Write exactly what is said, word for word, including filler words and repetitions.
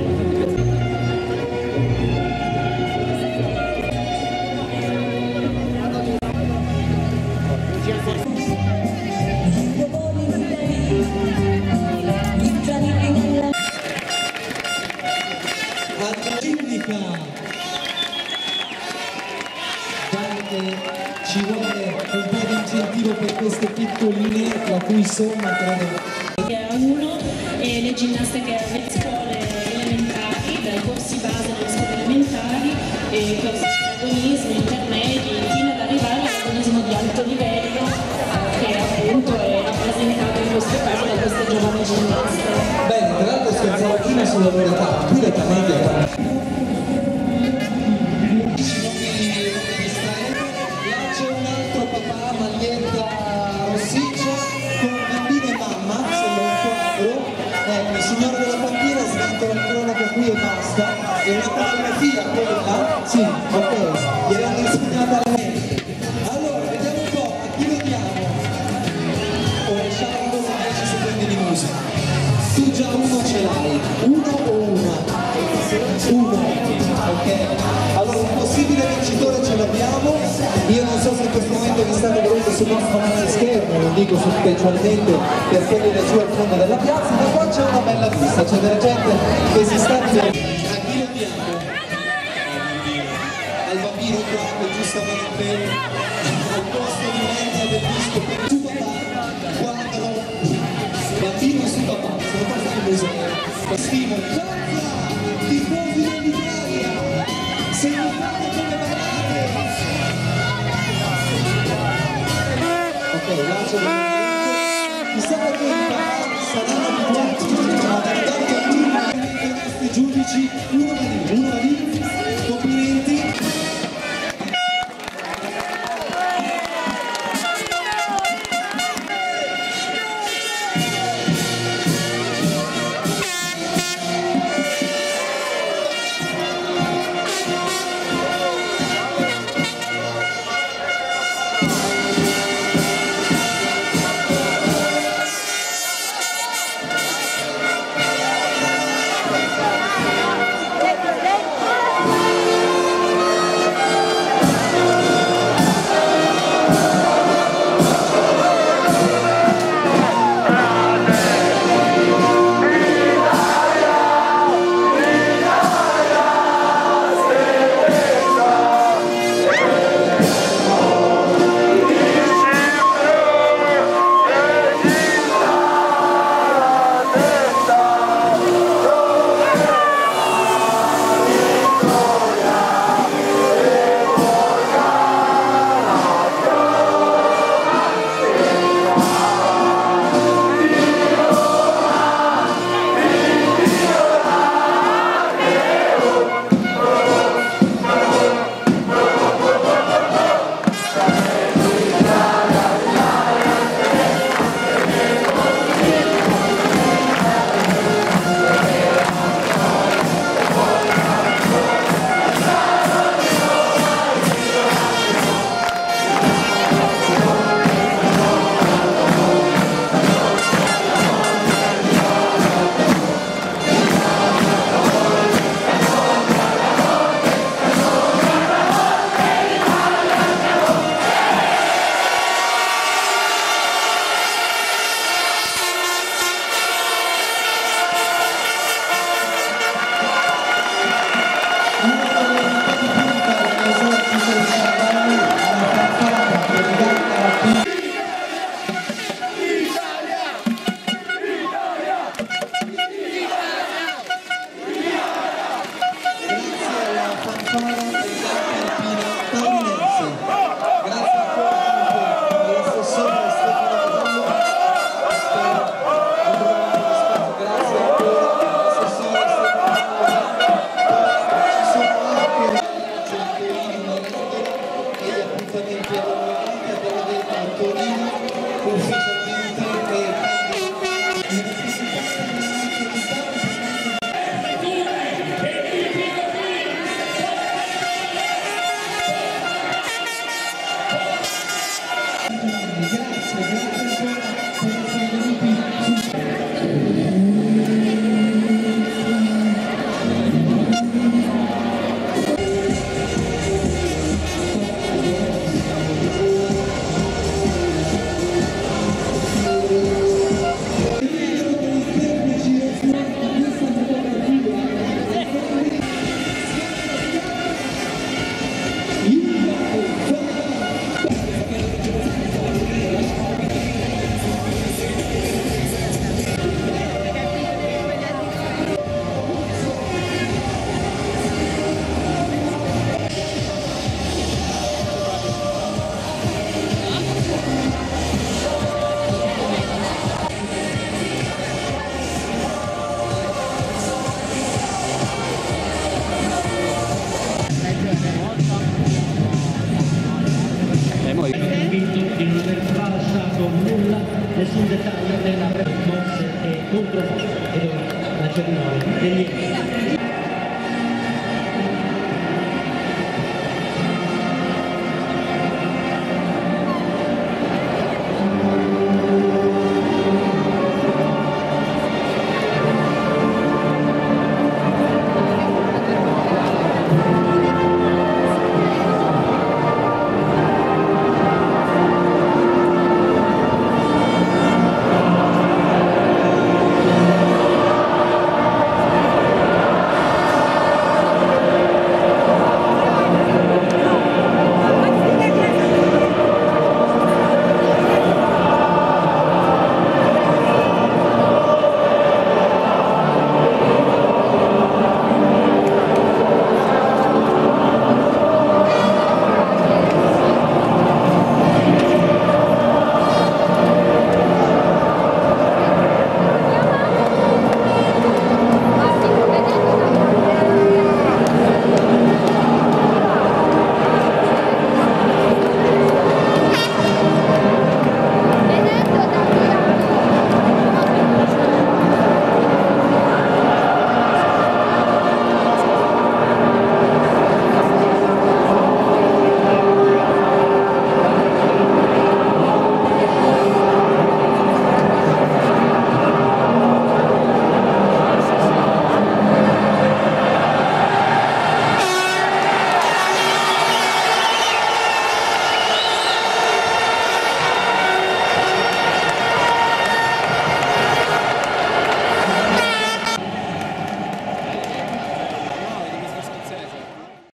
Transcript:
Ci vuole un po' di incentivo per queste piccoline, la cui somma credo. A uno e le ginnaste che alle scuole elementari, dai corsi base delle scuole elementari, e corsi di agonismo, intermedi, fino ad arrivare all'agonismo di alto livello, che appunto è rappresentato in questo caso da queste giovani ginnaste. Bene, tra l'altro scherzavo prima sulla loro età, qui l'età media è qui e basta, è una coreografia quella? Sì, ok, gliel'hanno insegnata alla mente. Allora, vediamo un po', a chi vediamo? O lasciamo ancora dieci secondi di musica. Tu già uno ce l'hai, uno o una? Uno, ok? Allora, un possibile vincitore ce l'abbiamo. Io non so se in questo momento vi state vedendo sul nostro canale schermo, lo dico specialmente per quelli da giù al fondo della piazza, ma qua c'è una bella vista, c'è della gente che si sta vedendo. A chi lo diamo? Al bambino qua che giustamente al posto di merda del disco per tu papà, guardalo, bambino su papà, sono cose che bisogna. Stimoli, forza, tifosi dell'Italia, se non fate come ballate. Ok, lascio chissà perché saranno abituati a guardare i nostri giudici, uno va lì, uno va lì.